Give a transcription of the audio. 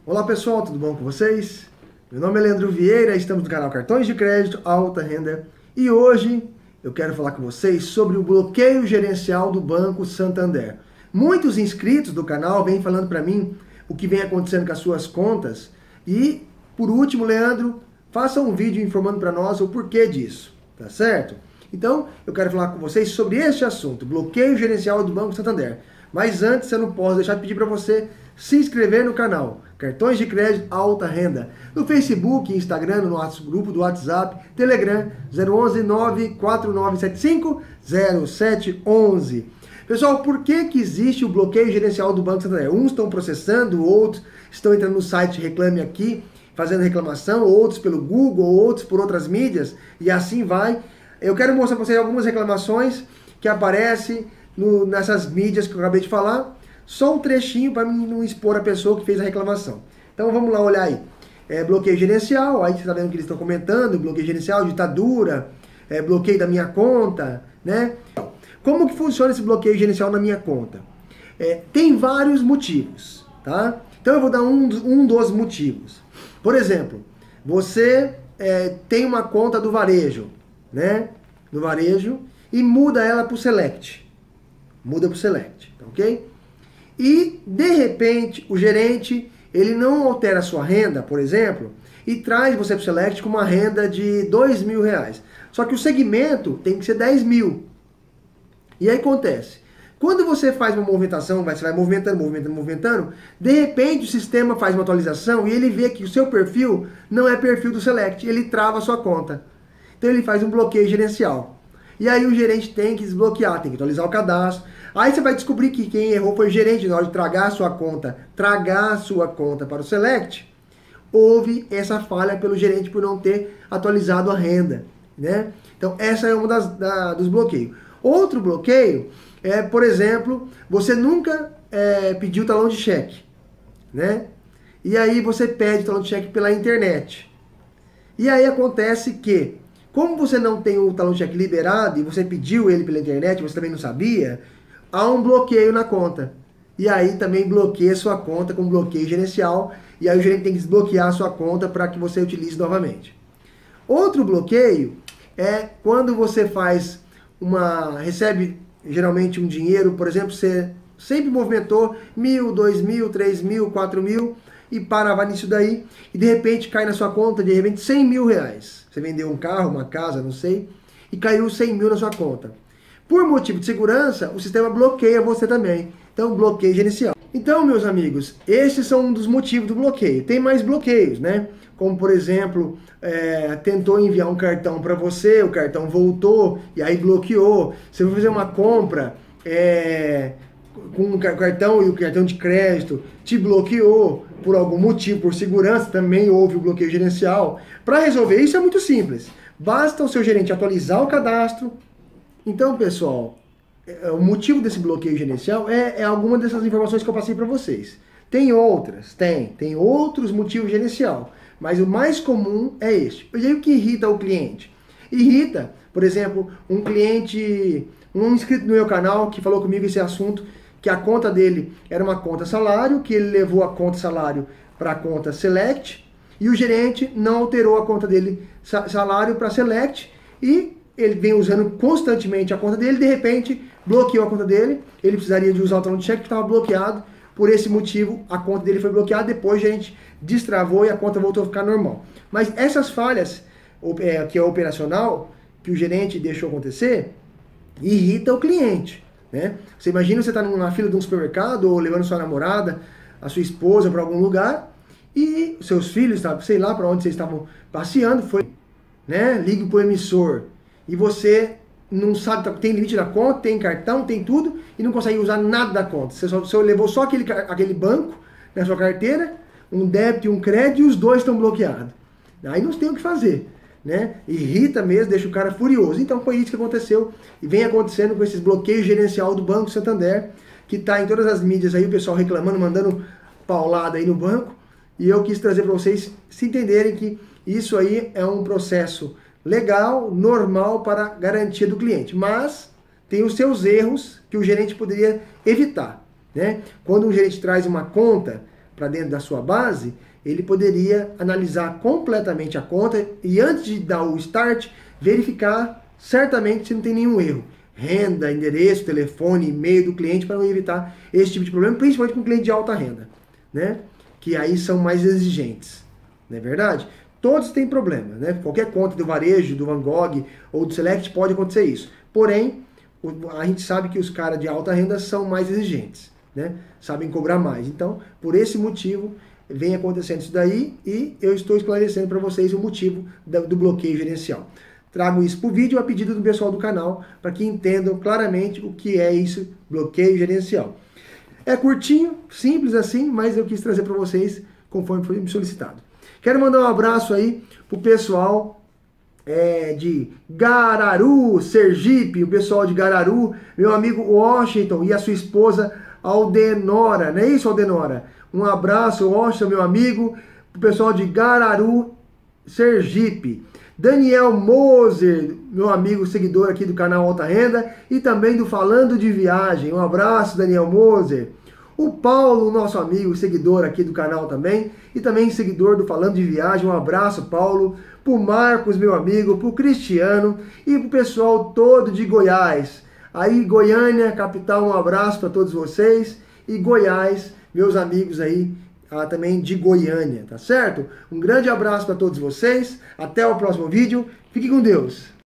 Olá pessoal, tudo bom com vocês? Meu nome é Leandro Vieira, estamos no canal Cartões de Crédito Alta Renda e hoje eu quero falar com vocês sobre o bloqueio gerencial do Banco Santander. Muitos inscritos do canal vêm falando para mim o que vem acontecendo com as suas contas e, por último, Leandro, faça um vídeo informando para nós o porquê disso, tá certo? Então, eu quero falar com vocês sobre este assunto, bloqueio gerencial do Banco Santander. Mas antes, eu não posso deixar de pedir para você se inscrever no canal Cartões de Crédito Alta Renda, no Facebook, Instagram, no nosso grupo do WhatsApp, Telegram, 011 94975 0711. Pessoal, por que existe o bloqueio gerencial do Banco Santander? Uns estão processando, outros estão entrando no site Reclame Aqui, fazendo reclamação, outros pelo Google, outros por outras mídias, e assim vai. Eu quero mostrar para vocês algumas reclamações que aparecem nessas mídias que eu acabei de falar. Só um trechinho para não expor a pessoa que fez a reclamação. Então vamos lá olhar aí. Bloqueio gerencial, aí você está vendo que eles estão comentando, bloqueio gerencial, ditadura, bloqueio da minha conta, né? Como que funciona esse bloqueio gerencial na minha conta? Tem vários motivos, tá? Então eu vou dar um dos motivos. Por exemplo, você tem uma conta do varejo, né? Do varejo, e muda ela para o Select. Muda para o Select, tá ok? E, de repente, o gerente, ele não altera a sua renda, por exemplo, e traz você para o Select com uma renda de R$2.000. Só que o segmento tem que ser 10 mil. E aí acontece, quando você faz uma movimentação, você vai movimentando, de repente o sistema faz uma atualização e ele vê que o seu perfil não é perfil do Select, ele trava a sua conta. Então ele faz um bloqueio gerencial. E aí o gerente tem que desbloquear, tem que atualizar o cadastro. Aí você vai descobrir que quem errou foi o gerente. Na hora de tragar a sua conta para o Select, houve essa falha pelo gerente por não ter atualizado a renda, né? Então essa é uma dos bloqueios. Outro bloqueio é, por exemplo, você nunca pediu talão de cheque, né? E aí você pede talão de cheque pela internet. E aí acontece que, como você não tem o talão de cheque liberado e você pediu ele pela internet, você também não sabia, há um bloqueio na conta. E aí também bloqueia sua conta com bloqueio gerencial. E aí o gerente tem que desbloquear a sua conta para que você utilize novamente. Outro bloqueio é quando você recebe geralmente um dinheiro, por exemplo, você sempre movimentou 1.000, 2.000, 3.000, 4.000 e parava nisso daí e de repente cai na sua conta de repente R$100.000. Você vendeu um carro, uma casa, não sei, e caiu 100 mil na sua conta. Por motivo de segurança, o sistema bloqueia você também. Então, bloqueio gerencial. Então, meus amigos, esses são um dos motivos do bloqueio. Tem mais bloqueios, né? Como, por exemplo, tentou enviar um cartão para você, o cartão voltou e aí bloqueou. Você vai fazer uma compra com o cartão e o cartão de crédito te bloqueou por algum motivo, por segurança, também houve o bloqueio gerencial. Para resolver isso é muito simples. Basta o seu gerente atualizar o cadastro. Então, pessoal, o motivo desse bloqueio gerencial é alguma dessas informações que eu passei para vocês. Tem outras, tem outros motivos gerencial, mas o mais comum é este. E aí o que irrita o cliente? Irrita, por exemplo, um inscrito no meu canal que falou comigo esse assunto, que a conta dele era uma conta salário, que ele levou a conta salário para a conta Select, e o gerente não alterou a conta dele salário para Select, e ele vem usando constantemente a conta dele, de repente bloqueou a conta dele, ele precisaria de usar o talão de cheque que estava bloqueado, por esse motivo a conta dele foi bloqueada, depois a gente destravou e a conta voltou a ficar normal. Mas essas falhas, que é operacional, que o gerente deixou acontecer, irrita o cliente, né? Você imagina você está numa fila de um supermercado ou levando sua namorada, a sua esposa para algum lugar e seus filhos, sei lá para onde vocês estavam passeando, né? Liga para o emissor e você não sabe, tem limite da conta, tem cartão, tem tudo e não consegue usar nada da conta. Você levou só aquele banco na sua carteira, um débito e um crédito e os dois estão bloqueados. Aí não tem o que fazer, né? Irrita mesmo, deixa o cara furioso. Então foi isso que aconteceu e vem acontecendo com esses bloqueios gerencial do Banco Santander, que está em todas as mídias aí, o pessoal reclamando, mandando paulada aí no banco. E eu quis trazer para vocês se entenderem que isso aí é um processo legal, normal para garantia do cliente, mas tem os seus erros que o gerente poderia evitar, né? Quando um gerente traz uma conta para dentro da sua base, ele poderia analisar completamente a conta e antes de dar o start, verificar certamente se não tem nenhum erro. Renda, endereço, telefone, e-mail do cliente para evitar esse tipo de problema, principalmente com cliente de alta renda, né? Que aí são mais exigentes, não é verdade? Todos têm problema, né? Qualquer conta do varejo, do Van Gogh ou do Select pode acontecer isso. Porém, a gente sabe que os caras de alta renda são mais exigentes, né? Sabem cobrar mais. Então, por esse motivo, vem acontecendo isso daí e eu estou esclarecendo para vocês o motivo do bloqueio gerencial. Trago isso para o vídeo a pedido do pessoal do canal, para que entendam claramente o que é isso, bloqueio gerencial. É curtinho, simples assim, mas eu quis trazer para vocês conforme foi me solicitado. Quero mandar um abraço aí pro pessoal de Gararu, Sergipe, o pessoal de Gararu, meu amigo Washington e a sua esposa Aldenora, não é isso, Aldenora? Um abraço, Washington, meu amigo, pro pessoal de Gararu, Sergipe. Daniel Moser, meu amigo seguidor aqui do canal Alta Renda e também do Falando de Viagem. Um abraço, Daniel Moser. O Paulo, nosso amigo, seguidor aqui do canal também e também seguidor do Falando de Viagem. Um abraço, Paulo. Pro Marcos, meu amigo, pro Cristiano e pro pessoal todo de Goiás. Aí, Goiânia, capital, um abraço para todos vocês. E Goiás, meus amigos aí, também de Goiânia, tá certo? Um grande abraço para todos vocês, até o próximo vídeo, fique com Deus!